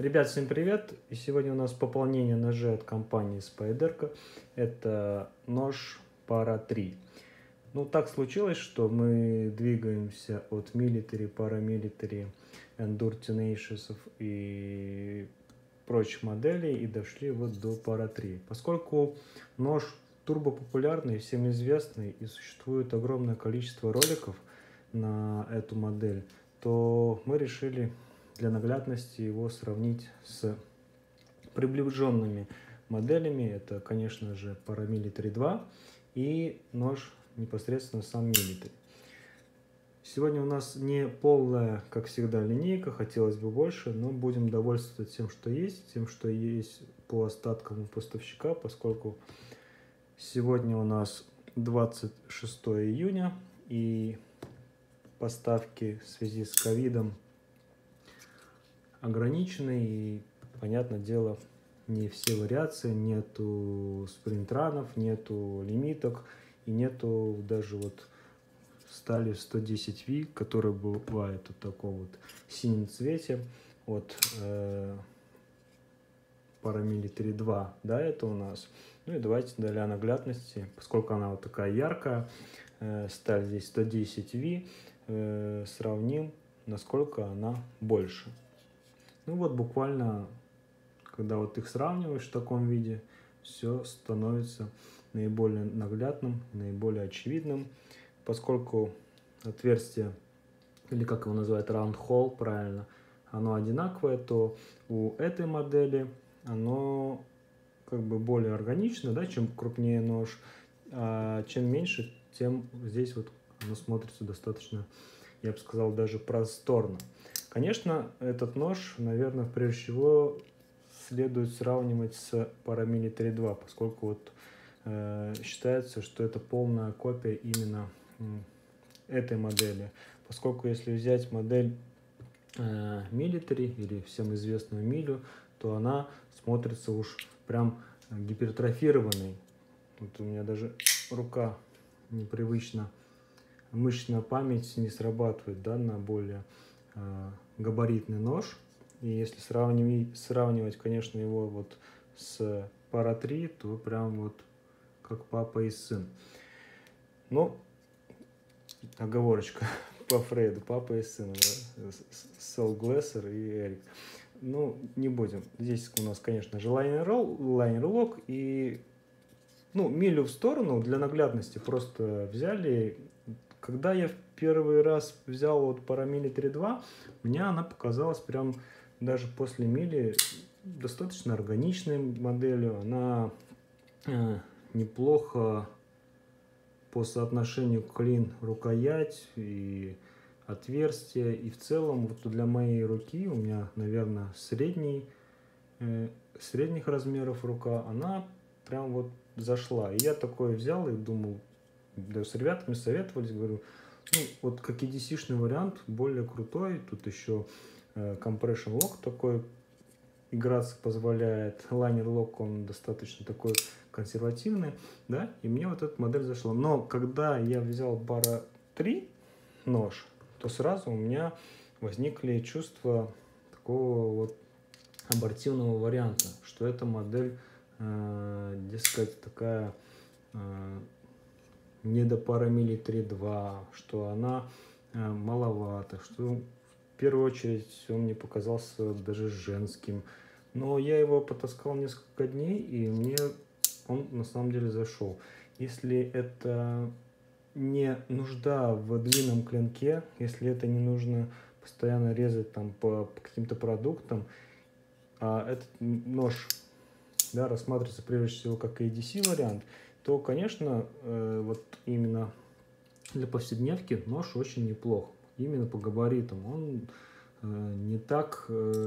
Ребят, всем привет! И сегодня у нас пополнение ножей от компании Spyderco. Это нож Para 3. Ну, так случилось, что мы двигаемся от Military, Paramilitary, Enduro Tenacious и прочих моделей и дошли вот до Para 3. Поскольку нож турбо популярный, всем известный и существует огромное количество роликов на эту модель, то мы решили для наглядности его сравнить с приближенными моделями. Это, конечно же, Paramilitary 2 и нож непосредственно сам Military. Сегодня у нас не полная, как всегда, линейка, хотелось бы больше, но будем довольствоваться тем, что есть по остаткам у поставщика, поскольку сегодня у нас 26 июня и поставки в связи с ковидом ограничены, и, понятное дело, не все вариации, нету спринтранов, нету лимиток и нету даже вот стали 110V, которая бывает в таком вот синем цвете от Paramilitary 2, да, это у нас. Ну и давайте для наглядности, поскольку она вот такая яркая, сталь здесь 110V, сравним, насколько она больше. Ну вот буквально, когда вот их сравниваешь в таком виде, все становится наиболее наглядным, наиболее очевидным, поскольку отверстие, или как его называют, round hole, правильно, оно одинаковое, то у этой модели оно как бы более органично, да, чем крупнее нож, а чем меньше, тем здесь вот оно смотрится достаточно, я бы сказал, даже просторно. Конечно, этот нож, наверное, прежде всего следует сравнивать с Paramilitary 2, поскольку вот считается, что это полная копия именно этой модели. Поскольку если взять модель Military или всем известную Милю, то она смотрится уж прям гипертрофированной. Вот у меня даже рука непривычно, мышечная память не срабатывает, да, на более габаритный нож. И если сравнивать, конечно, его вот с Para 3, то прям вот как папа и сын. Но оговорочка по Фрейду, папа и сын, да? Сол Глессер и Эрик. Ну, не будем. Здесь у нас, конечно же, лайнер-лок и, ну, милю в сторону для наглядности просто взяли. Когда я в первый раз взял вот Paramilitary 2, мне она показалась прям даже после мили достаточно органичной моделью. Она неплохо по соотношению клин рукоять и отверстие. И в целом вот для моей руки, у меня, наверное, средних размеров рука, она прям вот зашла. И я такое взял и думал, да, с ребятами советовались, говорю, ну, вот как EDC-шный вариант, более крутой. Тут еще compression lock такой играться позволяет. Liner lock, он достаточно такой консервативный, да, и мне вот эта модель зашла. Но когда я взял Para 3 нож, то сразу у меня возникли чувства такого вот абортивного варианта, что эта модель, дескать, такая не до Paramilitary 2, что она маловато, что в первую очередь он мне показался даже женским. Но я его потаскал несколько дней, и мне он на самом деле зашел. Если это не нужда в длинном клинке, если это не нужно постоянно резать там по каким-то продуктам, а этот нож, да, рассматривается прежде всего как ADC вариант, то, конечно, вот именно для повседневки нож очень неплох. Именно по габаритам. Он не так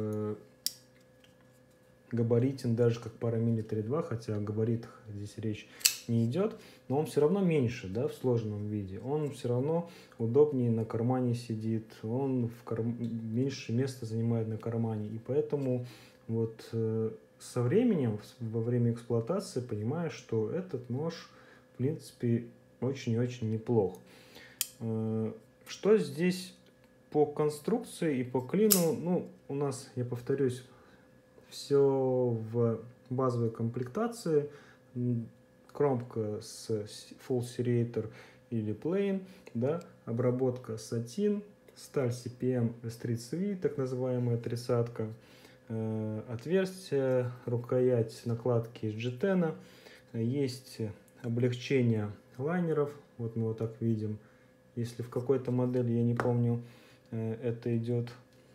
габаритен даже как Paramilitary 2, хотя о габаритах здесь речь не идет, но он все равно меньше, да, в сложенном виде. Он все равно удобнее на кармане сидит, он меньше места занимает на кармане, и поэтому вот со временем, во время эксплуатации, понимаешь, что этот нож, в принципе, очень-очень неплох. Что здесь по конструкции и по клину? Ну, у нас, я повторюсь, все в базовой комплектации. Кромка с Full Serrator или Plain, да, обработка сатин, сталь CPM S30V, так называемая тридцатка, отверстие, рукоять накладки из G10, есть облегчение лайнеров, вот мы вот так видим. Если в какой-то модели, я не помню, это идет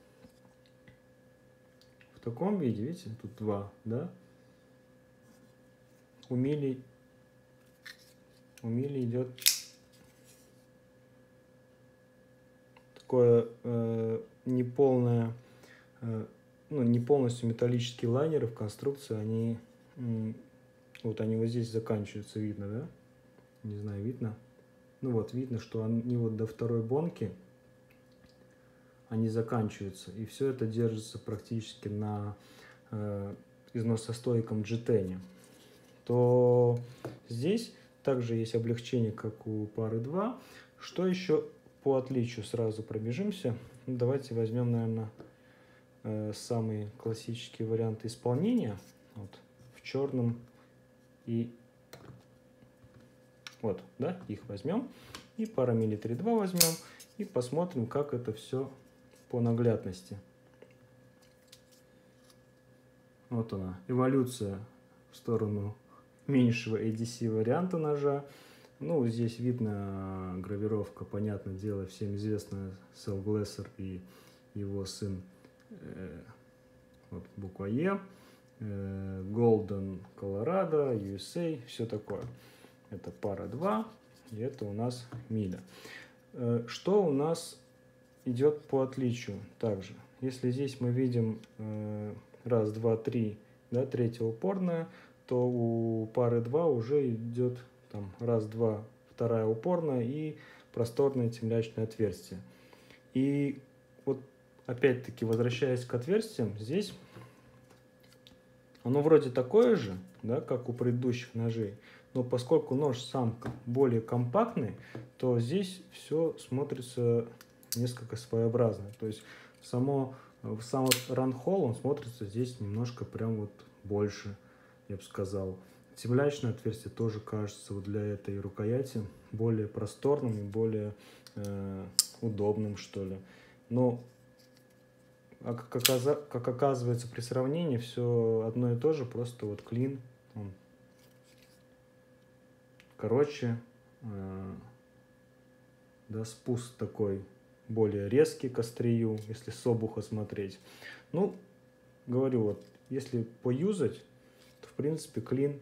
в таком виде, видите, тут два, да, у Мили идет такое неполное, ну, не полностью металлические лайнеры в конструкции, они вот здесь заканчиваются, видно, да? Не знаю, видно? Ну вот, видно, что они вот до второй бонки, они заканчиваются. И все это держится практически на износостойком G10. То здесь также есть облегчение, как у пары 2. Что еще по отличию? Сразу пробежимся. Ну, давайте возьмем, наверное, самые классические варианты исполнения. Вот, в черном и вот, да, их возьмем. И парамилитари 2 возьмем. И посмотрим, как это все по наглядности. Вот она, эволюция в сторону меньшего ADC варианта ножа. Ну, здесь видно гравировка, понятное дело, всем известная, Сэл Глессер и его сын, вот буква Е, Golden, Colorado, USA, все такое. Это пара 2, и это у нас Миля. Что у нас идет по отличию также? Если здесь мы видим раз, два, три, да, третья упорная, то у пары 2 уже идет там раз, два, вторая упорная и просторное темлячное отверстие. И вот опять-таки, возвращаясь к отверстиям, здесь оно вроде такое же, да, как у предыдущих ножей, но поскольку нож сам более компактный, то здесь все смотрится несколько своеобразно. То есть сам ранхол, он смотрится здесь немножко прям вот больше, я бы сказал. Темлячное отверстие тоже кажется вот для этой рукояти более просторным и более удобным, что ли. Но как оказывается при сравнении, все одно и то же, просто вот клин он короче, да, спуск такой более резкий к острию, если с обуха смотреть. Ну, говорю, вот, если поюзать, то в принципе клин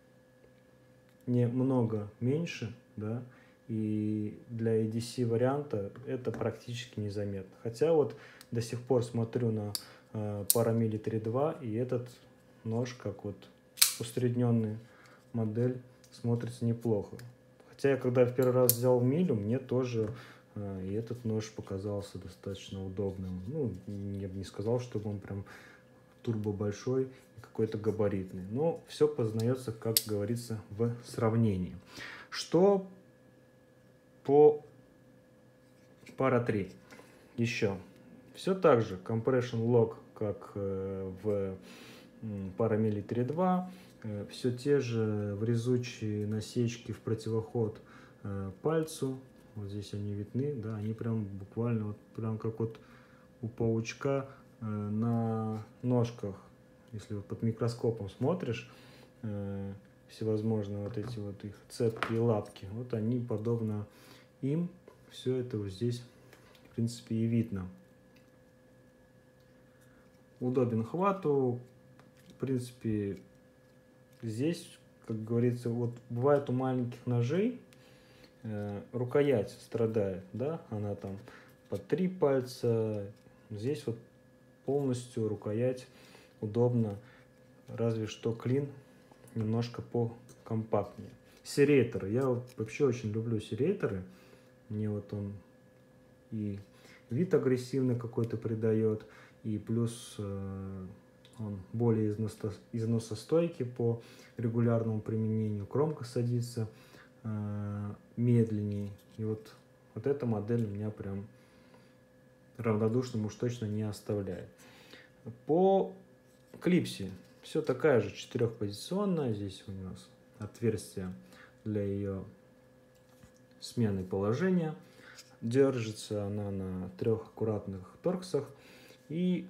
немного меньше, да, и для ADC варианта это практически незаметно. Хотя вот до сих пор смотрю на парамилитари 2, и этот нож, как вот усредненная модель, смотрится неплохо. Хотя я когда в первый раз взял Милю, мне тоже и этот нож показался достаточно удобным. Ну, я бы не сказал, чтобы он прям турбо большой и какой-то габаритный. Но все познается, как говорится, в сравнении. Что по пара 3 еще? Все так же, compression lock, как в парамилитари 2. Все те же врезучие насечки в противоход пальцу. Вот здесь они видны, да, они прям буквально вот прям как вот у паучка на ножках. Если вот под микроскопом смотришь, всевозможные вот эти вот их цепки и лапки, вот они подобно им, все это вот здесь в принципе и видно. Удобен хвату, в принципе, здесь, как говорится, вот бывает у маленьких ножей рукоять страдает, да, она там по 3 пальца, здесь вот полностью рукоять удобно, разве что клин немножко покомпактнее. Серейторы, я вообще очень люблю серейторы, мне вот он и вид агрессивный какой-то придает, и плюс он более износостойкий по регулярному применению, кромка садится медленнее. И вот эта модель меня прям равнодушным уж точно не оставляет. По клипсе все такая же, четырехпозиционная. Здесь у нас отверстие для ее смены положения. Держится она на 3 аккуратных торксах. И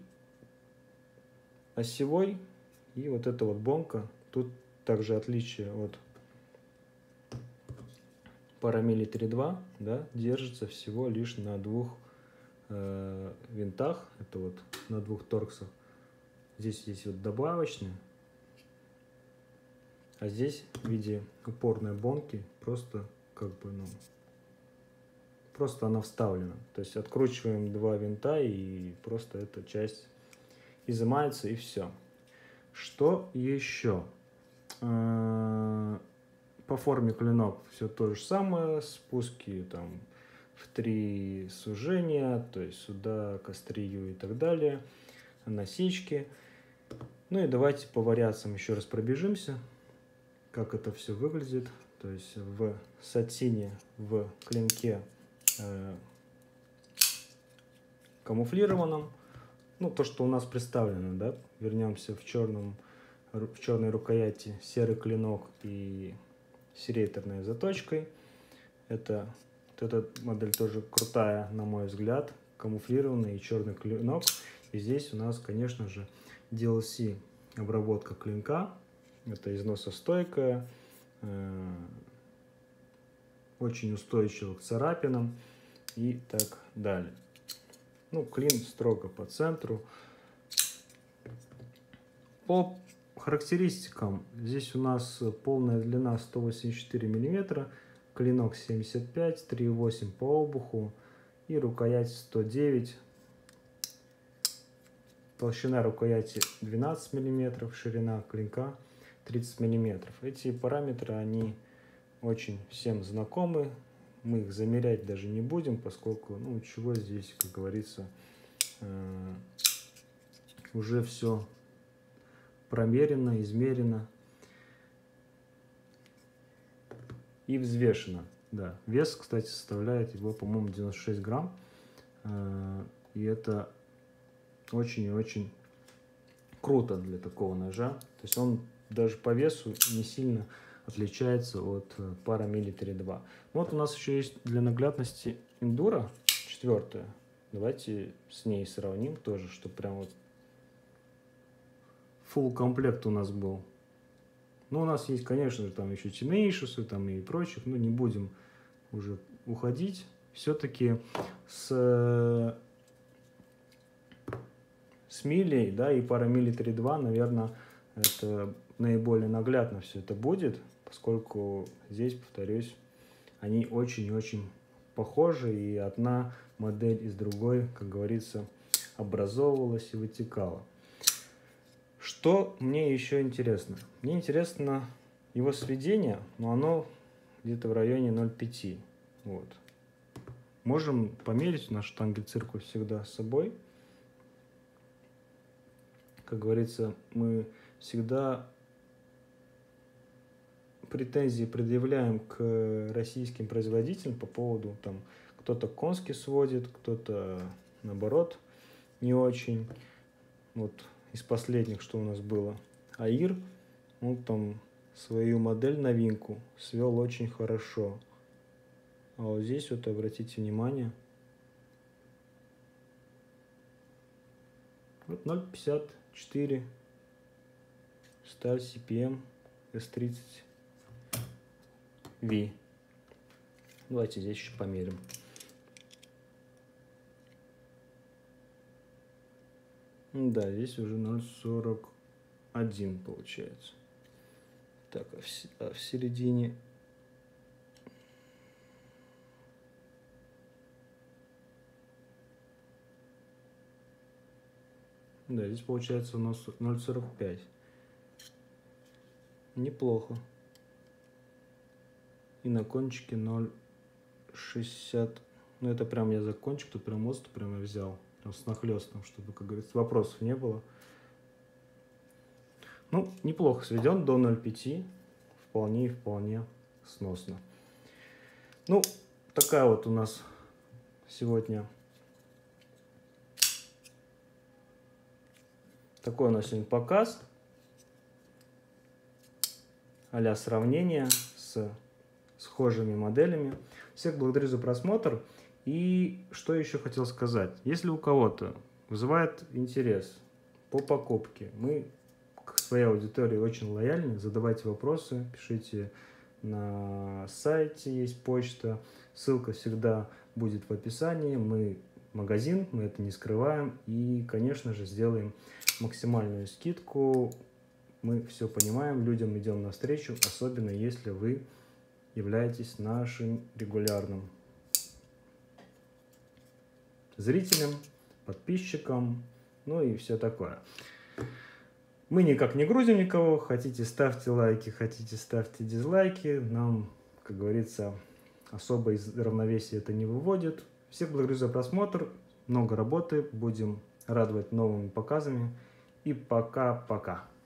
осевой, и вот эта вот бомка. Тут также отличие от Paramilitary 3.2, да, держится всего лишь на 2 винтах. Это вот на 2 торксах. Здесь есть вот добавочные. А здесь в виде упорной бомки просто как бы, ну, просто она вставлена. То есть откручиваем 2 винта, и просто эта часть изымается, и все. Что еще? По форме клинок все то же самое. Спуски там в 3 сужения, то есть сюда к острию и так далее. Насечки. Ну и давайте по вариациям еще раз пробежимся, как это все выглядит. То есть в сатине, в клинке камуфлированном, ну то, что у нас представлено, да, вернемся в черной рукояти серый клинок и серейторной заточкой. Вот эта модель тоже крутая, на мой взгляд, камуфлированный и черный клинок. И здесь у нас, конечно же, DLC обработка клинка. Это износостойкая, очень устойчива к царапинам и так далее. Ну, клин строго по центру. По характеристикам, здесь у нас полная длина 184 мм, клинок 75, 3,8 по обуху и рукоять 109. Толщина рукояти 12 мм, ширина клинка 30 мм. Эти параметры, они очень всем знакомы. Мы их замерять даже не будем, поскольку, ну, чего здесь, как говорится, уже все промерено, измерено и взвешено. Да. Вес, кстати, составляет его, по-моему, 96 грамм. И это очень и очень круто для такого ножа. То есть он даже по весу не сильно отличается от Paramilitary 2. Вот у нас еще есть для наглядности Enduro 4. Давайте с ней сравним тоже, чтобы прям вот full комплект у нас был. Ну, у нас есть, конечно же, там еще Tenacious там и прочих, но не будем уже уходить. Все-таки с Милей, да, и Paramilitary 2, наверное, это наиболее наглядно все это будет, поскольку здесь, повторюсь, они очень-очень похожи, и одна модель из другой, как говорится, образовывалась и вытекала. Что мне еще интересно? Мне интересно его сведение, но оно где-то в районе 0,5. Вот. Можем померить, наш штангель-циркуль всегда с собой. Как говорится, мы всегда претензии предъявляем к российским производителям по поводу, там, кто-то конский сводит, кто-то, наоборот, не очень. Вот из последних, что у нас было, АИР, он там свою модель, новинку, свел очень хорошо. А вот здесь вот обратите внимание, вот 0,54 сталь CPM S30V. Давайте здесь еще померим. Да, здесь уже 0,41 получается. Так, а в середине... Да, здесь получается у нас 0,45. Неплохо. И на кончике 0,60. Ну, это прям я за кончик, тут прям мост прям я взял. Прям с нахлестом, чтобы, как говорится, вопросов не было. Ну, неплохо сведен до 0,5. Вполне сносно. Ну, такая вот у нас сегодня Такой у нас сегодня показ а-ля сравнение с схожими моделями. Всех благодарю за просмотр. И что еще хотел сказать. Если у кого-то вызывает интерес по покупке, мы к своей аудитории очень лояльны. Задавайте вопросы, пишите на сайте, есть почта. Ссылка всегда будет в описании. Мы магазин, мы это не скрываем. И, конечно же, сделаем максимальную скидку. Мы все понимаем, людям идем навстречу, особенно если вы являетесь нашим регулярным зрителем, подписчиком, ну и все такое. Мы никак не грузим никого. Хотите, ставьте лайки, хотите, ставьте дизлайки. Нам, как говорится, особо из равновесия это не выводит. Всех благодарю за просмотр. Много работы. Будем радовать новыми показами. И пока-пока.